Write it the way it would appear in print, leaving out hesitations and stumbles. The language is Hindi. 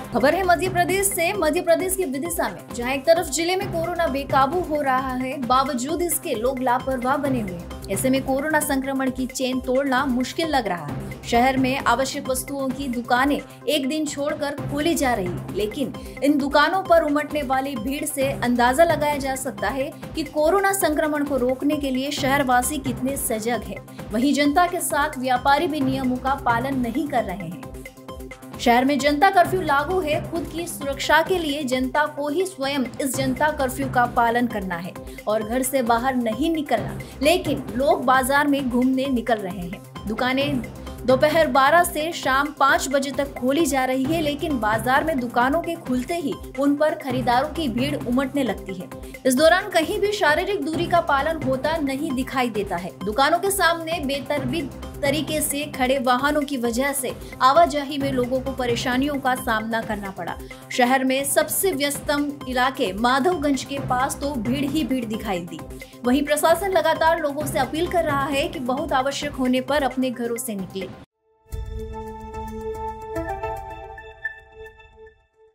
खबर है मध्य प्रदेश से। मध्य प्रदेश के विदिशा में जहां एक तरफ जिले में कोरोना बेकाबू हो रहा है, बावजूद इसके लोग लापरवाह बने हुए हैं। ऐसे में कोरोना संक्रमण की चेन तोड़ना मुश्किल लग रहा है। शहर में आवश्यक वस्तुओं की दुकानें एक दिन छोड़कर खोली जा रही है, लेकिन इन दुकानों पर उमड़ने वाली भीड़ से अंदाजा लगाया जा सकता है कि कोरोना संक्रमण को रोकने के लिए शहरवासी कितने सजग हैं। वहीं जनता के साथ व्यापारी भी नियमों का पालन नहीं कर रहे हैं। शहर में जनता कर्फ्यू लागू है। खुद की सुरक्षा के लिए जनता को ही स्वयं इस जनता कर्फ्यू का पालन करना है और घर से बाहर नहीं निकलना, लेकिन लोग बाजार में घूमने निकल रहे हैं। दुकानें दोपहर 12 से शाम 5 बजे तक खोली जा रही है, लेकिन बाजार में दुकानों के खुलते ही उन पर खरीदारों की भीड़ उमड़ने लगती है। इस दौरान कहीं भी शारीरिक दूरी का पालन होता नहीं दिखाई देता है। दुकानों के सामने बेतरतीब तरीके से खड़े वाहनों की वजह से आवाजाही में लोगों को परेशानियों का सामना करना पड़ा। शहर में सबसे व्यस्तम इलाके माधवगंज के पास तो भीड़ ही भीड़ दिखाई दी। वहीं प्रशासन लगातार लोगों से अपील कर रहा है कि बहुत आवश्यक होने पर अपने घरों से निकले।